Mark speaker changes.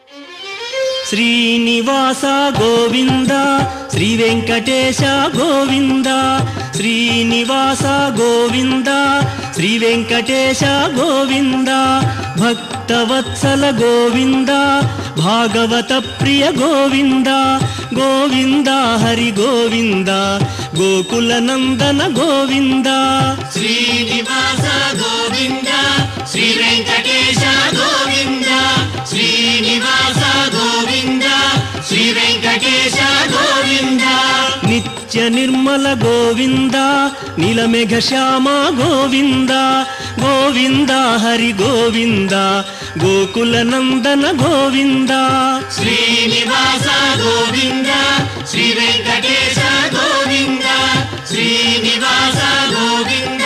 Speaker 1: Srinivasa Govinda Shri Venkatesha Govinda Srinivasa Govinda Shri Venkatesha Govinda Bhaktavatsala Govinda Bhagavata Priya Govinda Govinda Hari Govinda Gokula Nandana Govinda
Speaker 2: Srinivasa Govinda Shri Venkatesha Govinda Srinivasa Govinda Shri Venkatesha Govinda
Speaker 1: Nithya Nirmala Govinda నీలమేఘ Shyama Govinda Govinda Hari Govinda Gokula Nandana Govinda
Speaker 2: Srinivasa Govinda Shri Venkatesha Govinda Srinivasa Govinda